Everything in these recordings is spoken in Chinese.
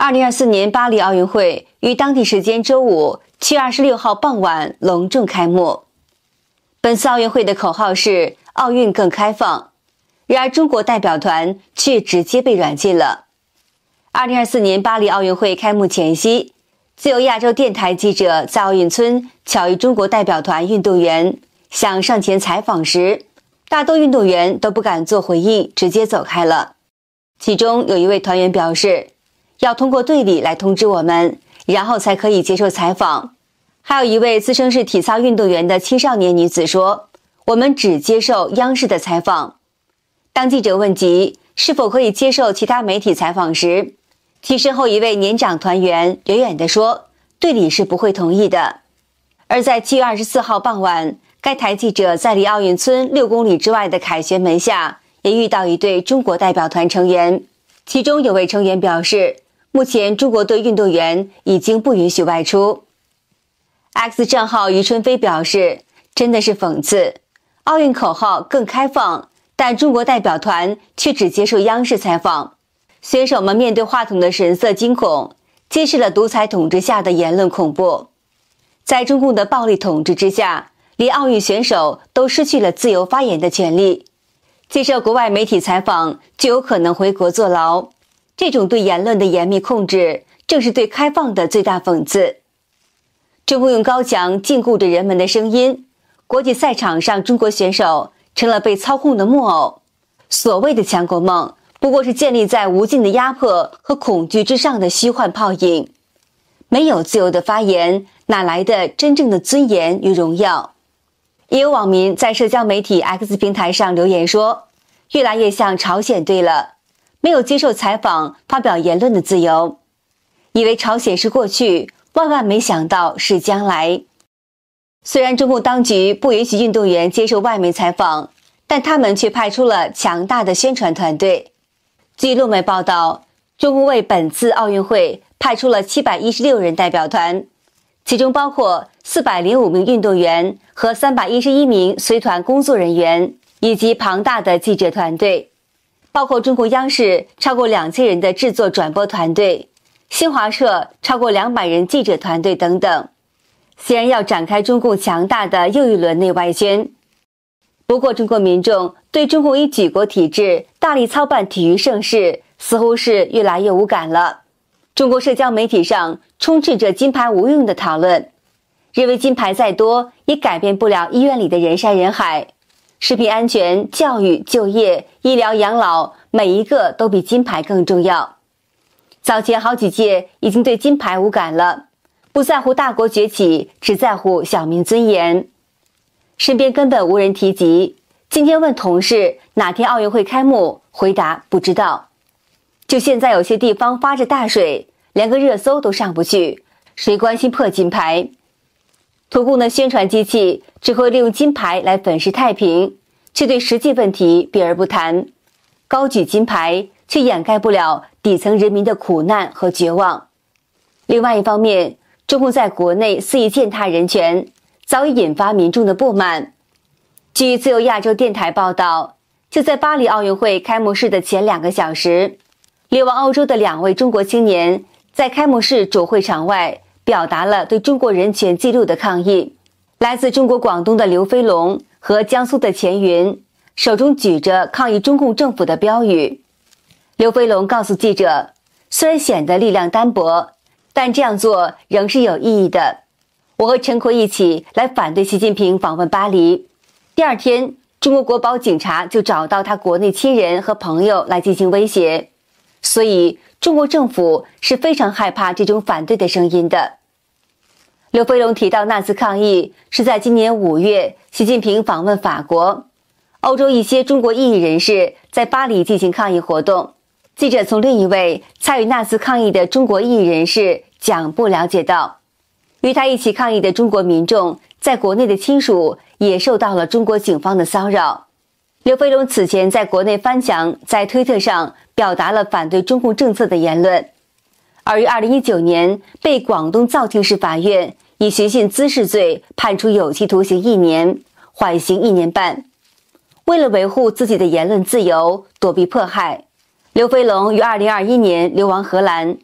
2024年巴黎奥运会于当地时间周五7月26号傍晚隆重开幕。本次奥运会的口号是“奥运更开放”，然而中国代表团却直接被软禁了。2024年巴黎奥运会开幕前夕，自由亚洲电台记者在奥运村巧遇中国代表团运动员，想上前采访时，大多运动员都不敢做回应，直接走开了。其中有一位团员表示，要通过队里来通知我们，然后才可以接受采访。还有一位自称是体操运动员的青少年女子说，我们只接受央视的采访。当记者问及是否可以接受其他媒体采访时，其身后一位年长团员远远地说，队里是不会同意的。而在7月24号傍晚，该台记者在离奥运村6公里之外的凯旋门下也遇到一对中国代表团成员，其中有位成员表示，目前中国队运动员已经不允许外出。X 账号于春飞表示，真的是讽刺，奥运口号更开放，但中国代表团却只接受央视采访。选手们面对话筒的神色惊恐，揭示了独裁统治下的言论恐怖。在中共的暴力统治之下，连奥运选手都失去了自由发言的权利，接受国外媒体采访就有可能回国坐牢。这种对言论的严密控制，正是对开放的最大讽刺。中共用高墙禁锢着人们的声音，国际赛场上中国选手成了被操控的木偶。所谓的强国梦，不过是建立在无尽的压迫和恐惧之上的虚幻泡影。没有自由的发言，哪来的真正的尊严与荣耀？也有网民在社交媒体 X 平台上留言说，越来越像朝鲜队了，没有接受采访、发表言论的自由。以为朝鲜是过去，万万没想到是将来。虽然中共当局不允许运动员接受外媒采访，但他们却派出了强大的宣传团队。据路媒报道，中共为本次奥运会派出了716人代表团，其中包括405名运动员和311名随团工作人员，以及庞大的记者团队，包括中共央视超过2000人的制作转播团队，新华社超过200人记者团队等等，显然要展开中共强大的又一轮内外宣。不过中国民众对中共以举国体制大力操办体育盛事似乎是越来越无感了。中国社交媒体上充斥着金牌无用的讨论，认为金牌再多也改变不了医院里的人山人海，食品安全、教育、就业、医疗、养老，每一个都比金牌更重要。早前好几届已经对金牌无感了，不在乎大国崛起，只在乎小民尊严。身边根本无人提及，今天问同事哪天奥运会开幕，回答不知道。就现在有些地方发着大水，连个热搜都上不去，谁关心破金牌？土共的宣传机器只会利用金牌来粉饰太平，却对实际问题避而不谈，高举金牌却掩盖不了底层人民的苦难和绝望。另外一方面，中共在国内肆意践踏人权，早已引发民众的不满。据自由亚洲电台报道，就在巴黎奥运会开幕式的前2个小时，流亡欧洲的2位中国青年在开幕式主会场外表达了对中国人权记录的抗议。来自中国广东的刘飞龙和江苏的钱云手中举着抗议中共政府的标语。刘飞龙告诉记者，虽然显得力量单薄，但这样做仍是有意义的。我和陈奎一起来反对习近平访问巴黎。第2天，中国国保警察就找到他国内亲人和朋友来进行威胁。所以中国政府是非常害怕这种反对的声音的。刘飞龙提到，那次抗议是在今年5月习近平访问法国，欧洲一些中国异议人士在巴黎进行抗议活动。记者从另一位参与那次抗议的中国异议人士蒋布了解到，与他一起抗议的中国民众在国内的亲属也受到了中国警方的骚扰。刘飞龙此前在国内翻墙，在推特上表达了反对中共政策的言论，而于2019年被广东肇庆市法院以寻衅滋事罪判处有期徒刑1年，缓刑1年半。为了维护自己的言论自由，躲避迫害，刘飞龙于2021年流亡荷兰。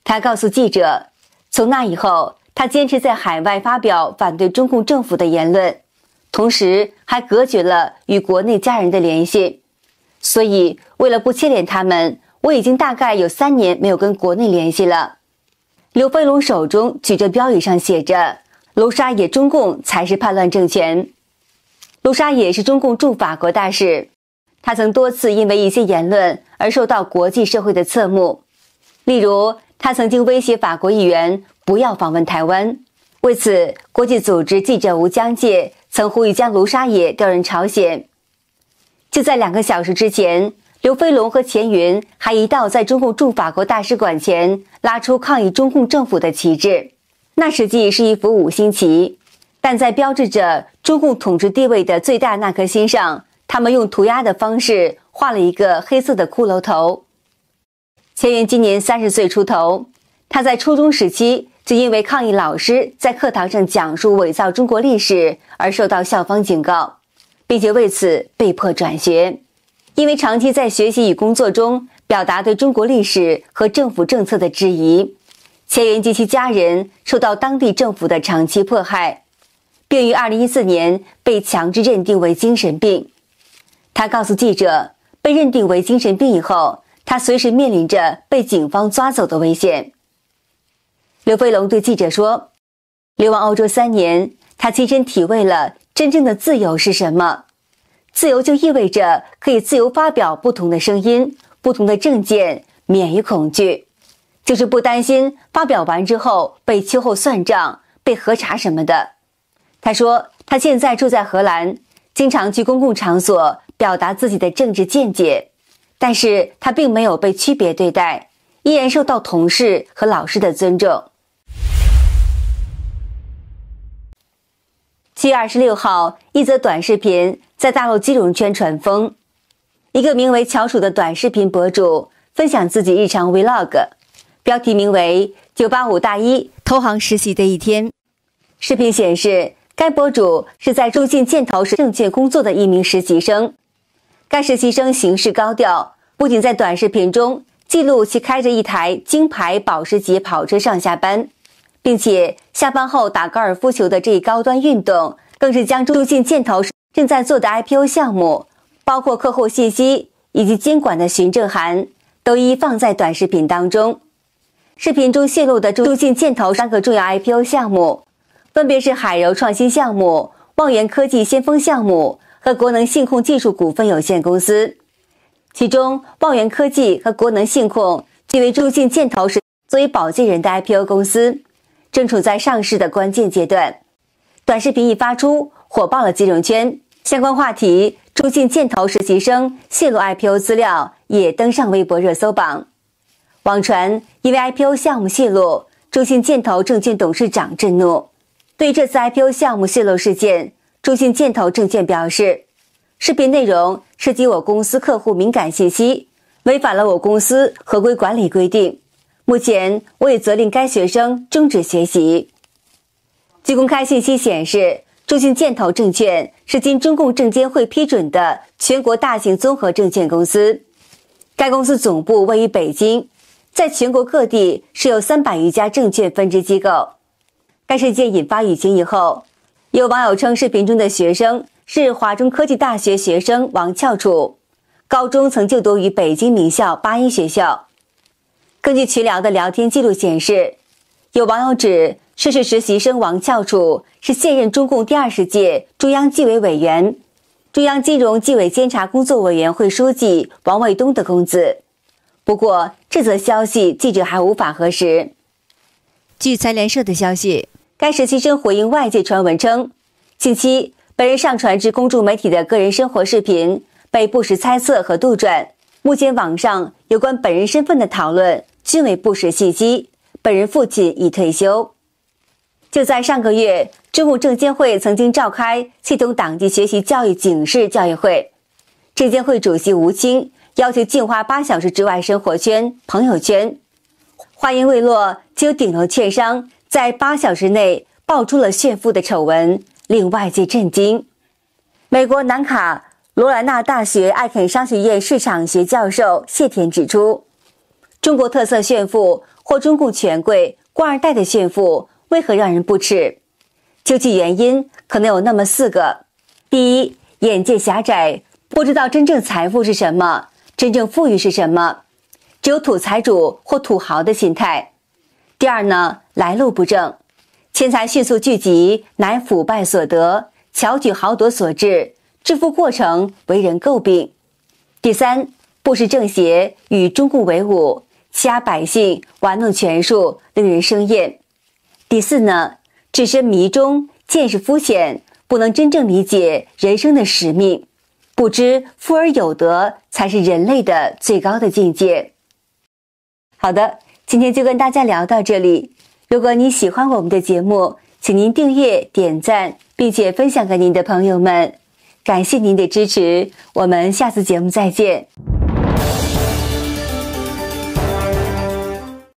他告诉记者，从那以后，他坚持在海外发表反对中共政府的言论，同时还隔绝了与国内家人的联系。所以，为了不牵连他们，我已经大概有3年没有跟国内联系了。刘飞龙手中举着标语，上写着“卢沙野中共才是叛乱政权”。卢沙野是中共驻法国大使，他曾多次因为一些言论而受到国际社会的侧目。例如，他曾经威胁法国议员不要访问台湾。为此，国际组织记者无疆界曾呼吁将卢沙野调任朝鲜。就在2个小时之前，刘飞龙和钱云还一道在中共驻法国大使馆前拉出抗议中共政府的旗帜，那实际是一幅5星旗，但在标志着中共统治地位的最大那颗星上，他们用涂鸦的方式画了一个黑色的骷髅头。钱云今年30岁出头，他在初中时期就因为抗议老师在课堂上讲述伪造中国历史而受到校方警告，并且为此被迫转学。因为长期在学习与工作中表达对中国历史和政府政策的质疑，钱云及其家人受到当地政府的长期迫害，并于2014年被强制认定为精神病。他告诉记者，被认定为精神病以后，他随时面临着被警方抓走的危险。刘飞龙对记者说，流亡欧洲3年，他亲身体会了真正的自由是什么。自由就意味着可以自由发表不同的声音、不同的政见，免于恐惧，就是不担心发表完之后被秋后算账、被核查什么的。他说，他现在住在荷兰，经常去公共场所表达自己的政治见解，但是他并没有被区别对待，依然受到同事和老师的尊重。7月26号，一则短视频在大陆金融圈传疯。一个名为乔楚的短视频博主分享自己日常 vlog， 标题名为985大一投行实习的一天。视频显示，该博主是在中信建投证券工作的一名实习生。该实习生行事高调，不仅在短视频中记录其开着一台金牌保时捷跑车上下班，并且下班后打高尔夫球的这一高端运动，更是将中信建投正在做的 IPO 项目，包括客户信息以及监管的询证函，都一一放在短视频当中。视频中泄露的中信建投3个重要 IPO 项目，分别是海柔创新项目、望源科技先锋项目和国能信控技术股份有限公司。其中，望源科技和国能信控均为中信建投作为保荐人的 IPO 公司，正处在上市的关键阶段。短视频一发出，火爆了金融圈，相关话题中信建投实习生泄露 IPO 资料也登上微博热搜榜。网传因为 IPO 项目泄露，中信建投证券董事长震怒。对于这次 IPO 项目泄露事件，中信建投证券表示，视频内容涉及我公司客户敏感信息，违反了我公司合规管理规定。目前我也责令该学生终止学习。据公开信息显示，中信建投证券是经中共证监会批准的全国大型综合证券公司。该公司总部位于北京，在全国各地设有300余家证券分支机构。该事件引发舆情以后，有网友称视频中的学生是华中科技大学学生王翘楚，高中曾就读于北京名校八一学校。根据群聊的聊天记录显示，有网友指涉事实习生王翘楚是现任中共第20届中央纪委委员、中央金融纪委监察工作委员会书记王卫东的公子。不过，这则消息记者还无法核实。据财联社的消息，该实习生回应外界传闻称，近期本人上传至公众媒体的个人生活视频被不实猜测和杜撰，目前网上有关本人身份的讨论均为不实信息，本人父亲已退休。就在上个月，中共证监会曾经召开系统党纪学习教育警示教育会，证监会主席吴清要求净化8小时之外生活圈、朋友圈。话音未落，就有顶楼券商在8小时内爆出了炫富的丑闻，令外界震惊。美国南卡罗来纳大学艾肯商学院市场学教授谢田指出，中国特色炫富或中共权贵、官二代的炫富为何让人不齿？究其原因，可能有那么4个。第一，眼界狭窄，不知道真正财富是什么，真正富裕是什么，只有土财主或土豪的心态。第二呢，来路不正，钱财迅速聚集，乃腐败所得，巧取豪夺所致，致富过程为人诟病。第三，不识正邪，与中共为伍，欺压百姓，玩弄权术，令人生厌。第四呢，置身迷中，见识肤浅，不能真正理解人生的使命，不知富而有德才是人类的最高的境界。好的，今天就跟大家聊到这里。如果你喜欢我们的节目，请您订阅、点赞，并且分享给您的朋友们。感谢您的支持，我们下次节目再见。